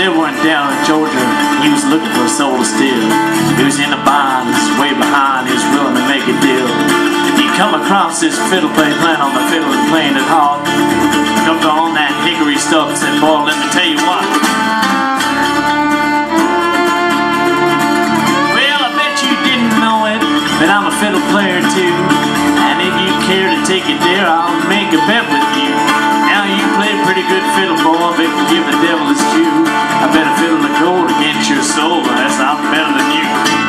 devil went down in Georgia. He was looking for a soul to steal. He was in a bind, he was way behind, he was willing to make a deal. He come across this fiddle player playing on the fiddle and playing it hard. Jumped on that hickory stuff and said, boy, let me tell you what. Well, I bet you didn't know it, but I'm a fiddle player too. And if you care to take it there, I'll make a bet with you. Now you play pretty good fiddle, boy, but give the devil his due. I bet a fiddle of gold against your soul, that's I'm better than you.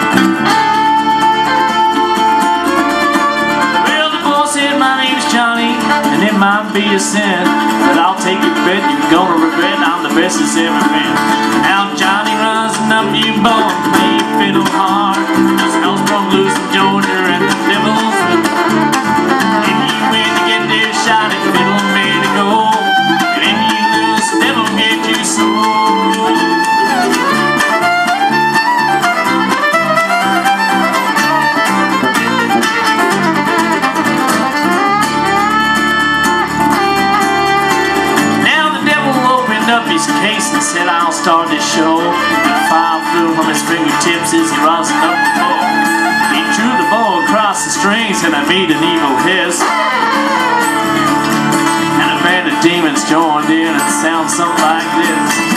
Well, the boy said, my name's Johnny, and it might be a sin, but I'll take your bet, you're gonna regret I'm the best that's ever been. Now Johnny rising up, you boy, play fiddle hard. This house from loose in Georgia, and the devil's with you. If you win to get there, shot it, fiddle made to go. And if you lose, the devil get you sold. Now the devil opened up his case and said, I'll start this show. And fire flew from his fingertips as he rising up the bow. He drew the bow across the strings and I made an evil hiss. And a band of demons joined in and it sounds something like this.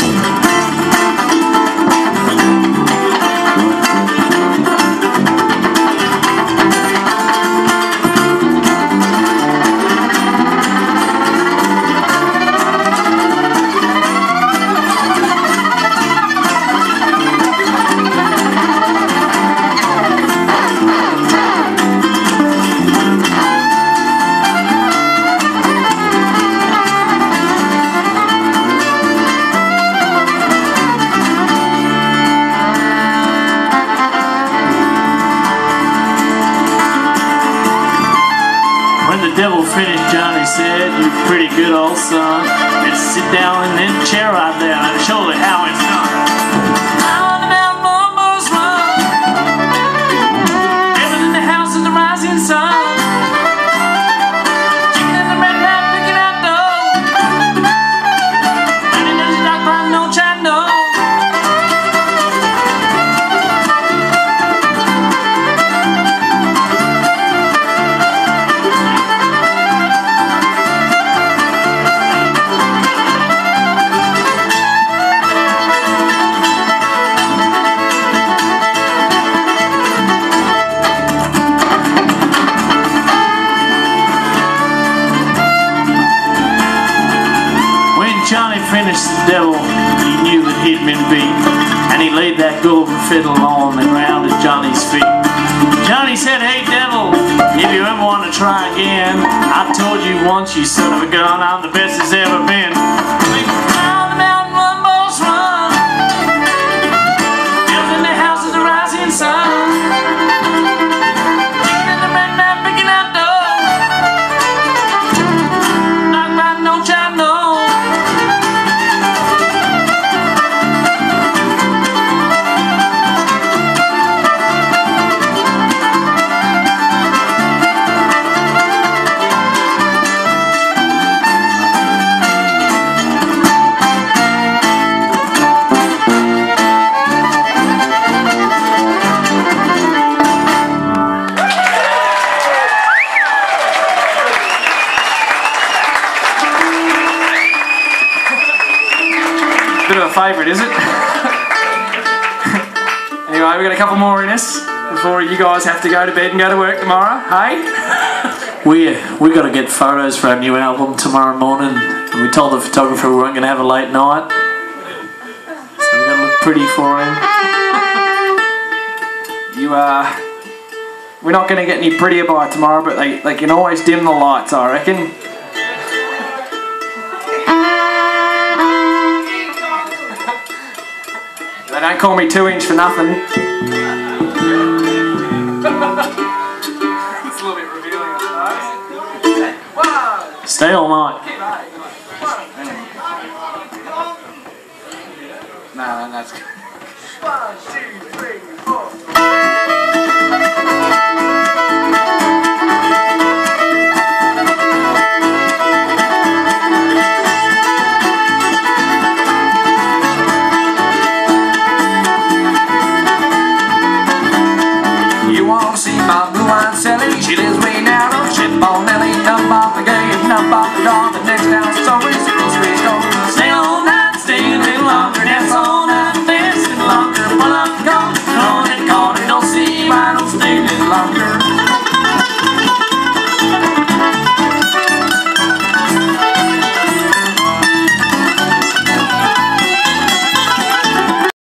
Devil finished, Johnny said, "You pretty good old son. Let's sit down in that chair right there and show you how it's done." On the mountain almost run. Living in the house of the rising sun. Chicken in the red mouth picking out dough. And it doesn't like by no China. Johnny finished the devil, he knew that he'd been beat, and he laid that golden fiddle on the ground at Johnny's feet. Johnny said, "Hey devil, if you ever want to try again, I told you once, you son of a gun, I'm the best there's ever been." Down the mountain one boss run, built in the house of the rising sun. Chicken in the red man picking out dough, not by no China. Bit of a favourite, is it? Anyway, we've got a couple more in us before you guys have to go to bed and go to work tomorrow, hey? We got to get photos for our new album tomorrow morning. And we told the photographer we weren't going to have a late night. So we've got to look pretty for him. We're not going to get any prettier by tomorrow, but they can always dim the lights, I reckon. They don't call me 2 inch for nothing. It's a little bit revealing, I suppose. Stay all night. No, that's good. 1, 2, 3, 4.